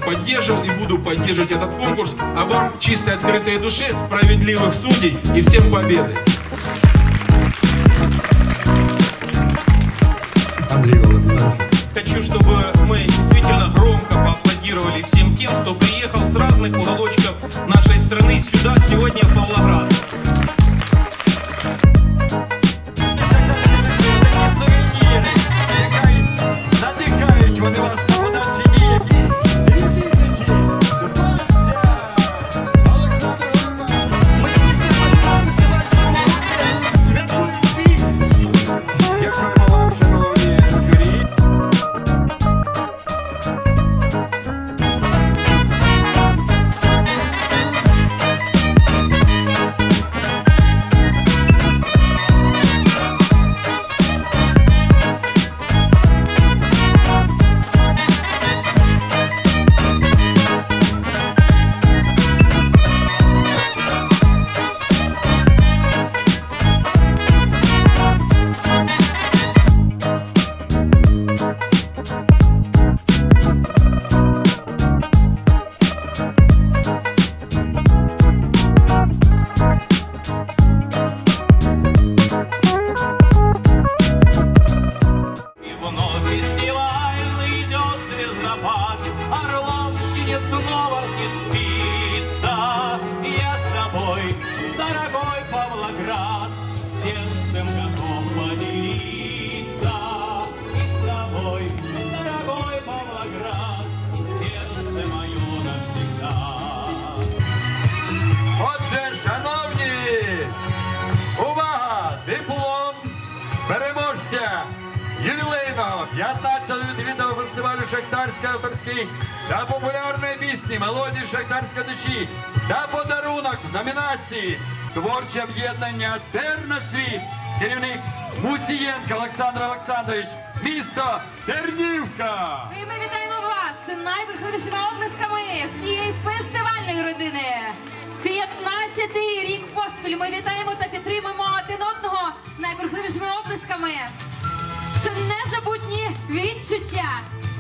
поддерживал и буду поддерживать этот конкурс. А вам чистой открытой души, справедливых судей и всем победы. Андрей Владимирович. Хочу, чтобы мы действительно громко поаплодировали всем тем, кто приехал с разных уголочков нашей страны сюда сегодня в Павлоград. Снова не спится, я с тобой, дорогой Павлоград, сердцем готов поделиться. И с тобой, дорогой Павлоград, сердце мое навсегда. Отже, шановні, увага! Диплом переможця ювілейного 15-го відвідного фестивалю шахтарської авторської та популярної пісні «Мелодії шахтарської душі» та подарунок в номінації «Творче об'єднання Тернацвіт», керівник Мусієнко Олександр Олександрович, місто Тернівка. І ми вітаємо вас найбурхливішими оплесками всієї фестивальної родини. 15-й рік поспіль ми вітаємо та підтримуємо один одного найбурхливішими оплесками. Це незабутні відчуття.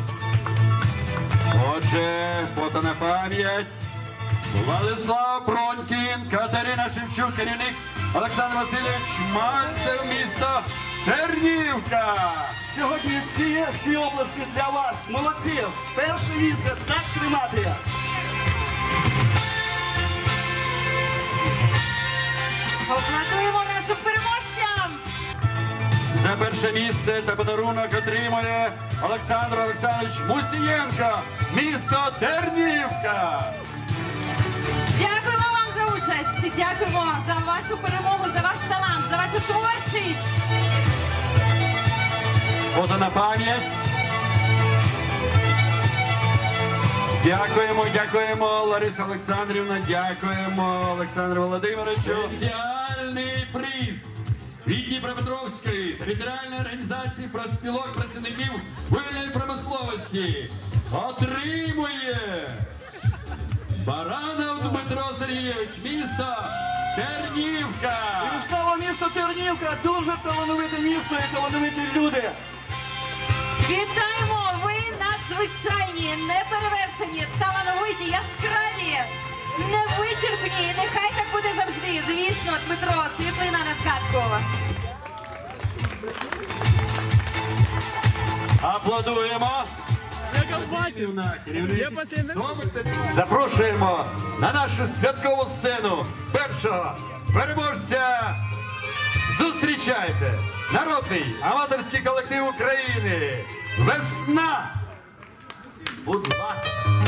Отже, фото на пам'ять. Владислав Пронькін, Катерина Шевчук, керівник Олександр Васильович Мальцев, місто Тернівка. Сьогодні всі обласки для вас. Молодці! Перше місце, так тримати! Аплодуємо нашим переможцям! За перше місце та подарунок отримує Олександр Олександрович Мусієнко, місто Тернівка. Дякуємо вам за участь, дякуємо за вашу перемогу, за ваш талант, за вашу творчість. Фото на пам'ять. Дякуємо, дякуємо, Лариса Олександрівна, дякуємо, Олександру Володимировичу. Спеціальний приз від Дніпропетровської територіальної організації профспілок працівників вугільної промисловості отримує Баранов Дмитро Сергійович, місто Тернівка. І знову місто Тернівка, дуже талановите місто і талановиті люди. Вітаємо! Ви надзвичайні, неперевершені, талановиті, яскраві, невичерпні. Нехай так буде завжди. Звісно, Дмитро, світлина на згадку. Аплодуємо. Запрошуємо на нашу святкову сцену першого переможця. Зустрічайте! Народний аматорський колектив України «Весна». Будь ласка.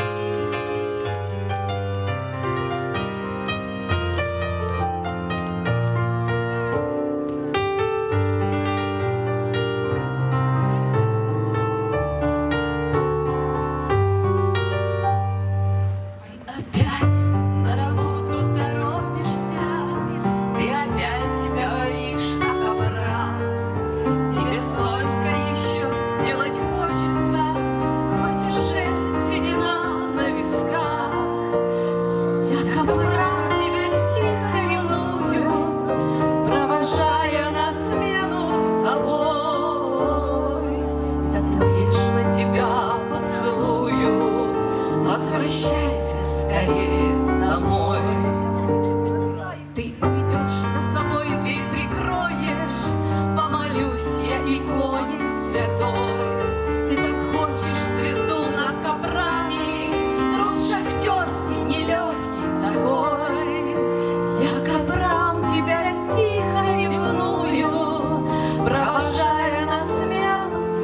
Тебя поцелую, возвращайся скорее домой. Ты уйдешь, за собой дверь прикроешь, помолюсь я иконе святой. Ты так хочешь звезду над коврами, труд шахтерский нелегкий такой. Я коврам тебя тихо ревную, провожая на смелым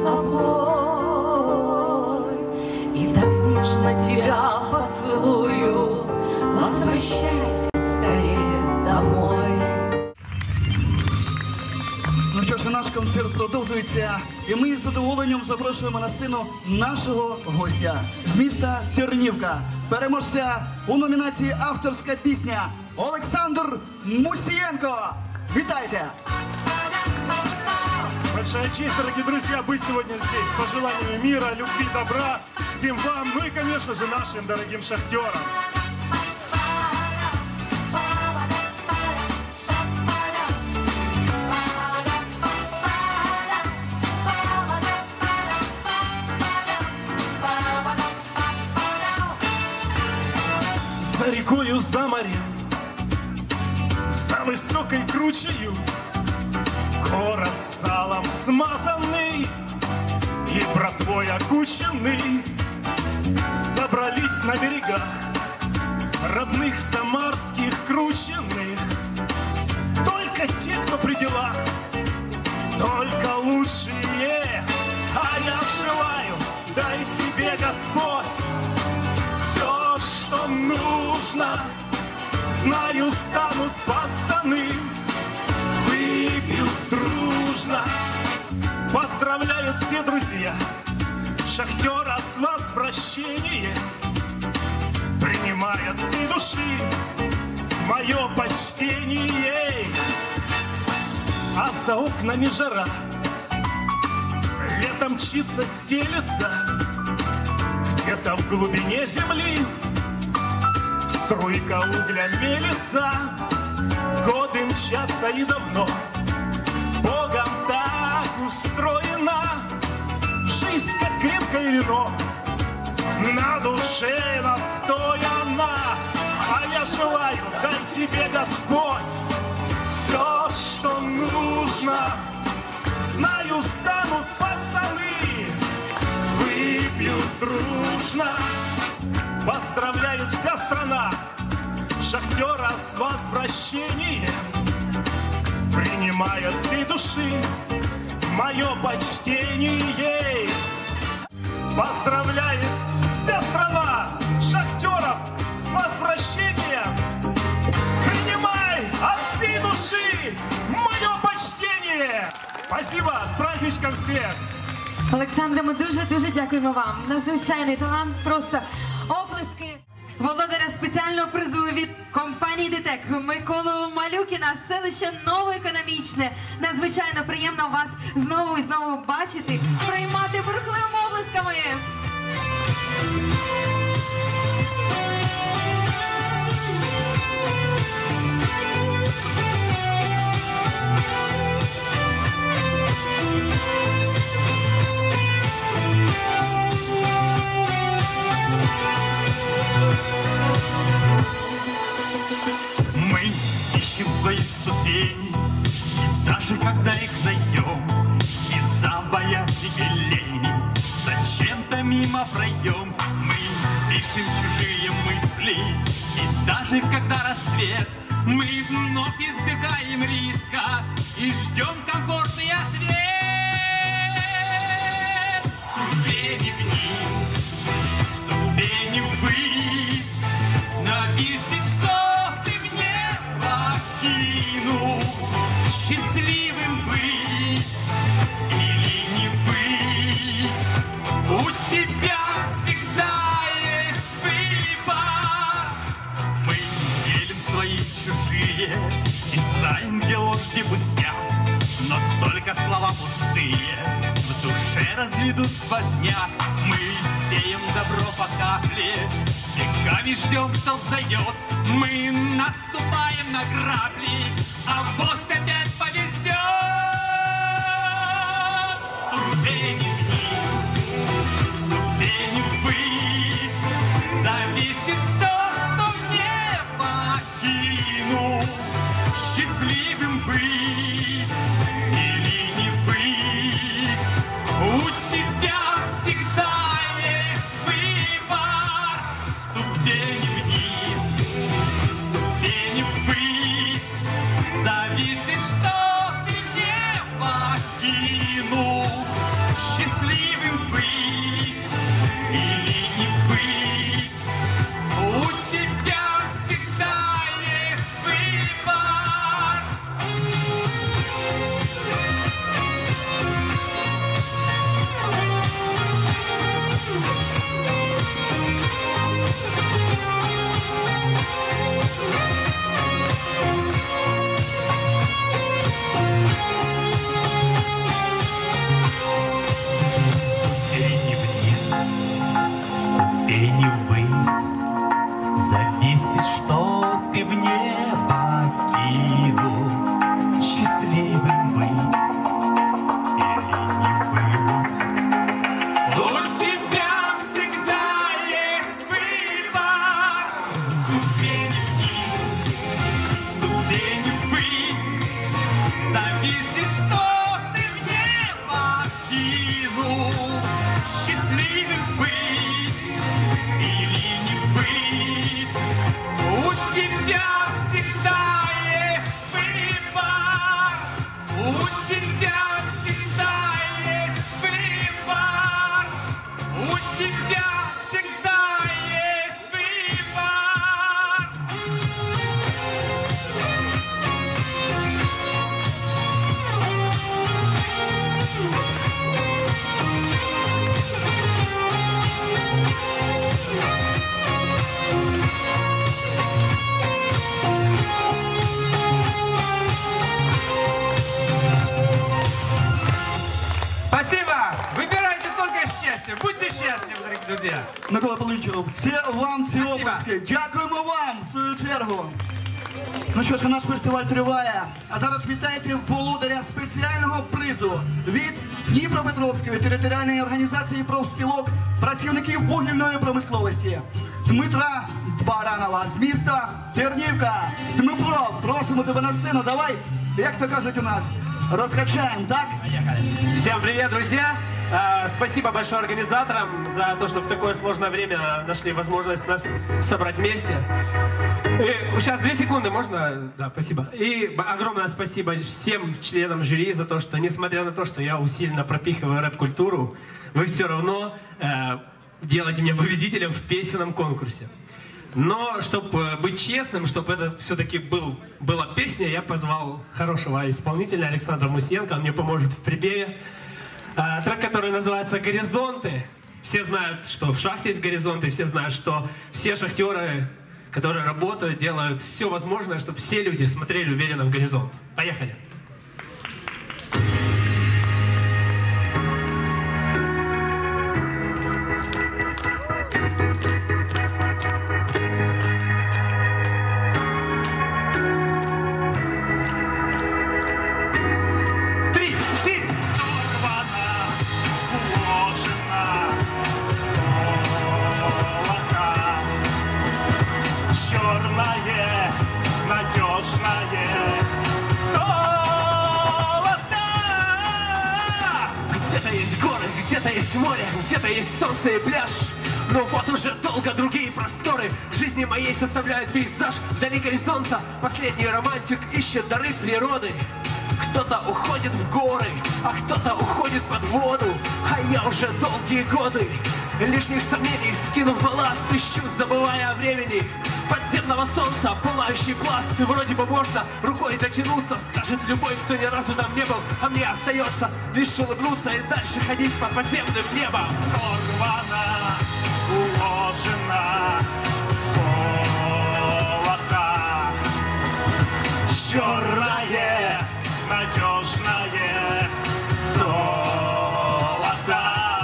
собой. И так нежно тебя поцелую, возвращайся скорее домой. Ну що ж, наш концерт продовжується, і ми з задоволенням запрошуємо на сцену нашого гостя з міста Тернівка, переможця у номінації «Авторська пісня» Олександр Мусієнко. Вітайте! Большая честь, дорогие друзья, быть сегодня здесь. Пожеланиями мира, любви, добра всем вам, ну и, конечно же, нашим дорогим шахтерам. За рекою, за морем, за высокой кручею, город салом смазанный и братвой окученный собрались на берегах родных самарских крученных. Только те, кто при делах, только лучшие. А я желаю, дай тебе, Господь, все, что нужно. Знаю, станут пацаны, выпьют дружно. Поздравляют все друзья шахтера с возвращением. Принимая от всей души мое почтение. А за окнами жара, лето мчится, стелется. Где-то в глубине земли струйка угля мелится. Годы мчатся и давно Богом так устроена. Жизнь, как крепкое вино, на душе настояна. А я желаю, дай тебе, Господь, все, что нужно. Знаю, станут пацаны, выпьют дружно. Поздравляет вся страна шахтера с возвращением. Принимая от всей души мое почтение. Поздравляет вся страна шахтеров с возвращением. Принимай от всей души мое почтение. Спасибо, с праздничком всех! Олександре, ми дуже дякуємо вам. Надзвичайний талант, просто оплески. Володаря спеціального призу від компанії «Дитек» Миколу Малюкіна, селище Новоекономічне. Надзвичайно приємно вас знову і знову бачити, приймати бурхливими оплесками. Свои ступени, и даже когда их найдем, из-за боязни и лени зачем-то мимо пройдем. Мы пишем чужие мысли, и даже когда рассвет, мы вновь избегаем риска и ждем комфортный ответ. Ступени вниз, ступени ввысь, зависит, что счастливым быть или не быть, у тебя всегда есть выбор. Мы делим свои чужие и знаем, где ложь, где пустяк, но только слова пустые в душе разведут сквозняк. Мы сеем добро по капле, веками ждем, кто взойдет. Мы наступаем на грабли, а вось опять повезет. Ступени вниз, ступени ввысь, зависит. Будьте счастливы, дорогие друзья. Микола Павловичу, це вам ці обласки. Дякуємо вам, в свою чергу. Ну що ж, наш фестиваль триває. А зараз вітайте володаря спеціального призу від Дніпропетровської територіальної організації профспілок працівників вугільної промисловості Дмитра Баранова з міста Тернівка. Дмитро, просимо тебе на сцену. Давай, як то кажуть у нас, раскачаем, так? Всем привет, друзья! Спасибо большое организаторам за то, что в такое сложное время нашли возможность нас собрать вместе. И сейчас 2 секунды, можно? Да, спасибо. И огромное спасибо всем членам жюри за то, что, несмотря на то, что я усиленно пропихиваю рэп-культуру, вы все равно делаете меня победителем в песенном конкурсе. Но, чтобы быть честным, чтобы это все-таки была песня, я позвал хорошего исполнителя Александра Мусиенко, он мне поможет в припеве. Трек, который называется «Горизонты». Все знают, что в шахте есть горизонты, все знают, что все шахтеры, которые работают, делают все возможное, чтобы все люди смотрели уверенно в горизонт. Поехали! Море, где-то есть солнце и пляж. Но вот уже долго другие просторы жизни моей составляют пейзаж. Вдали горизонта последний романтик ищет дары природы. Кто-то уходит в горы, а кто-то уходит под воду. А я уже долгие годы лишних сомнений скинув балласт, ищу, забывая о времени подземного солнца, пылающий пласт. И вроде бы можно рукой дотянуться, скажет любой, кто ни разу там не был. А мне остается лишь улыбнуться и дальше ходить под подземным небом. Порвана, уложена, золото, черное, надежное золото.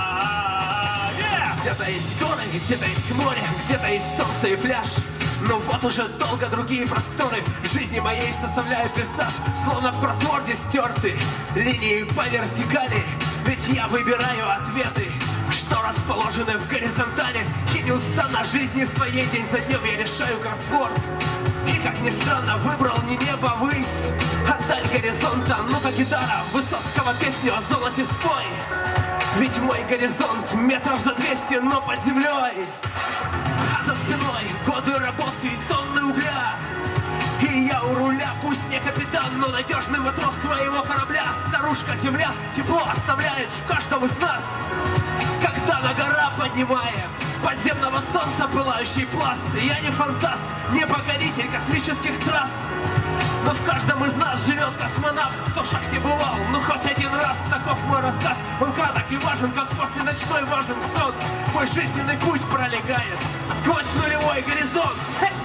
Где-то есть горы, где-то есть море, где-то есть солнце и пляж. Но вот уже долго другие просторы жизни моей составляют пейзаж. Словно в кроссворде стерты линии по вертикали. Ведь я выбираю ответы, что расположены в горизонтали. И неустанно жизни своей день за днем я решаю кроссворд. И как ни странно, выбрал не небо ввысь, а даль горизонта. Ну-ка, гитара, Высоцкого песню о золоте спой. Ведь мой горизонт метров за 200, но под землей. А за спиной годы работы и тонны угля. И я у руля, пусть не капитан, но надежный матрос своего корабля. Старушка земля тепло оставляет в каждом из нас. Когда на гора поднимаем подземного солнца пылающий пласт. Я не фантаст, не покоритель космических трасс. Но в каждом из нас живет космонавт, кто в шахте бывал, ну хоть один раз. Таков мой рассказ, он краток и важен, как после ночной важен сон. Мой жизненный путь пролегает сквозь нулевой горизонт.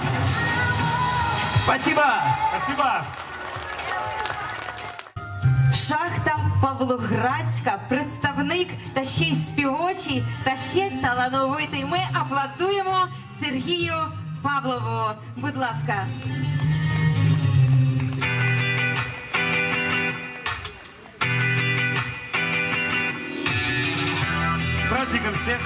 Спасибо! Спасибо! Шахта Павлоградська, представник та ще й співочий, та ще талановитий. Ми аплодуємо Сергію Павлову. Будь ласка. С праздником всех!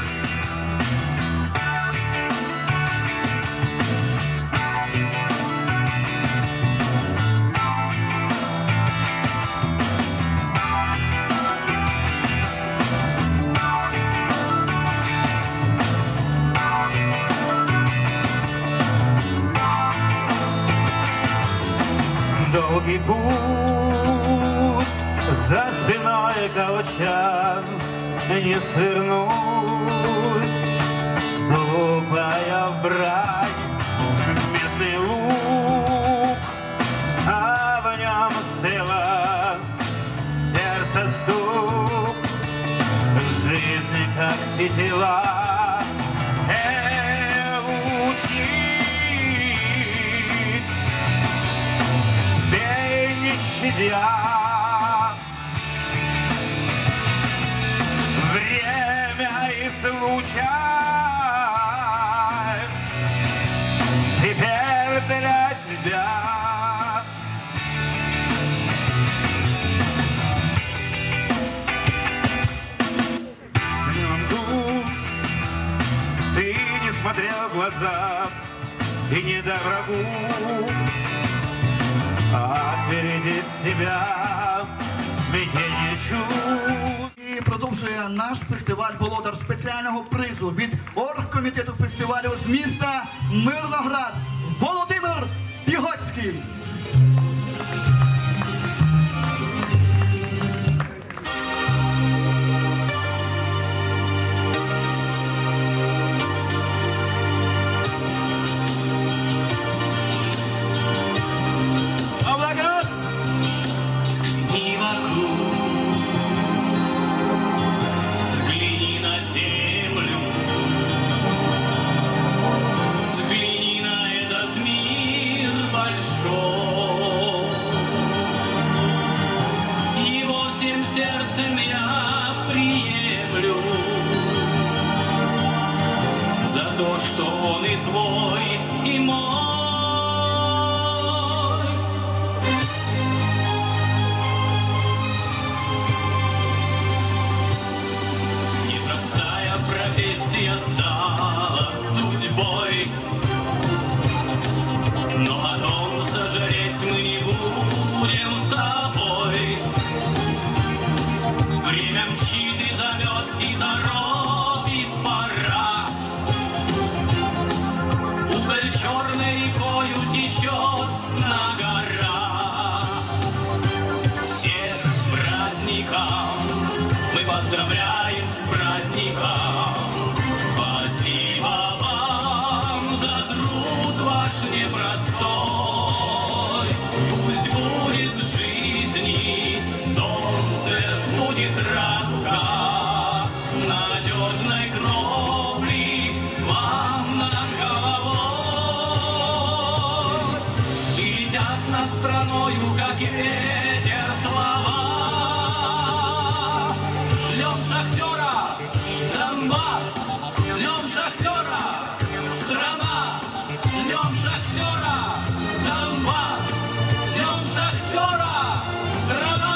Долгий путь за спиной колчан, не свернусь, ступая в брань. Медный лук, а в нем стрела, сердце стук, жизни как тетива. Лучник, бей не щадя. Время и скучай. Теперь для тебя днем ты не смотрел в глаза и не дай врагу опередить себя смятение чувств. І продовжує наш фестиваль володар спеціального призу від оргкомітету фестивалю з міста Мирноград Володимир Пігоцький. Сердцем я приемлю за то, что он и твой, и мой. Непростая профессия стала судьбой, но о том сожалеть мы не будем с тобой. Время мчит и зовет, и торопит пора. Уголь черной рекою течет на горах. Всех с праздником мы поздравляем, с праздником. Спасибо вам за труд ваш непростой. Пусть будет в жизни солнце, будет радуга, надежной кровли вам над головой. И летят над страною, как ветер, слова. Ждем шахтера, Донбасс, ждем шахтера, страна. Ждем шахтера, Донбасс, ждем шахтера, страна.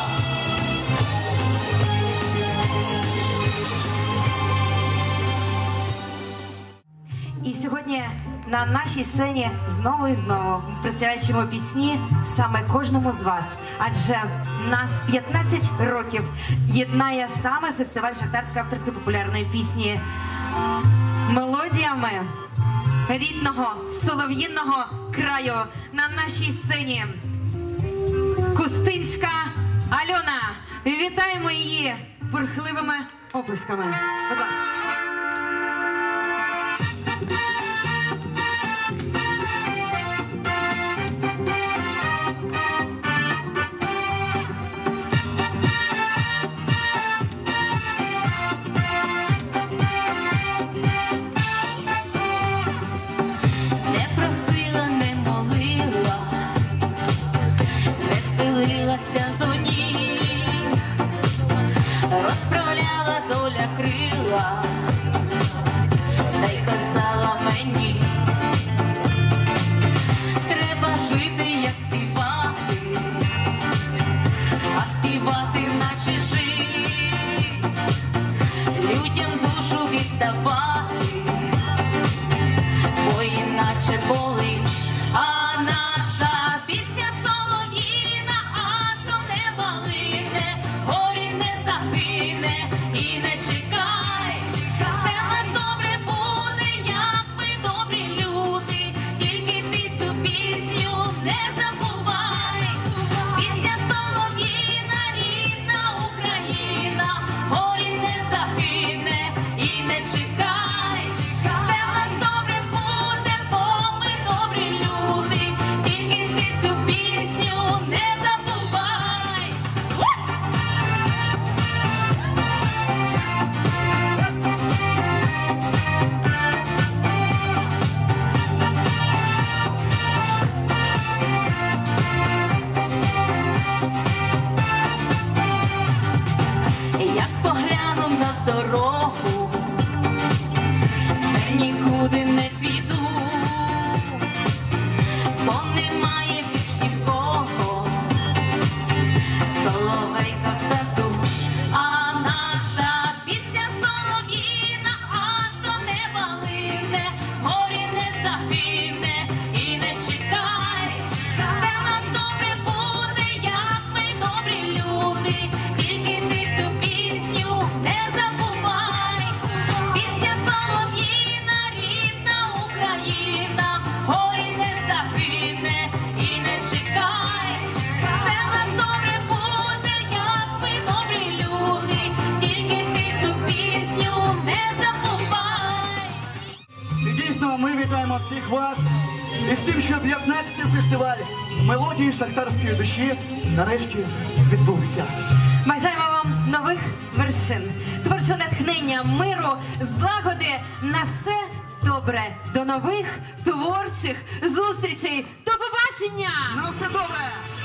І сьогодні на нашій сцені знову і знову присвячуємо пісні саме кожному з вас. Адже нас 15 років єднає саме фестиваль шахтарської авторської популярної пісні мелодіями рідного солов'їнного краю. На нашій сцені Кустинська Альона. Вітаємо її бурхливими оплесками. Будь ласка. До ніг, розправляла доля крила, та й казала мені, треба жити, як співати, а співати наче жить, людям душу віддавати, бо іначе болить, а наша пісня солов'їна аж до неба лине, горі не загине і не чекай, все в нас добре буде, як ми добрі люди, тільки ти цю пісню не забувай. Пісня солов'їна, рідна Україна, горі не загине і не чекай. а ми вітаємо всіх вас із тим, що 15-й фестиваль мелодії шахтарської душі нарешті відбувся. Бажаємо вам нових вершин, творчого натхнення, миру, злагоди на все добре. До нових творчих зустрічей. До побачення! На все добре!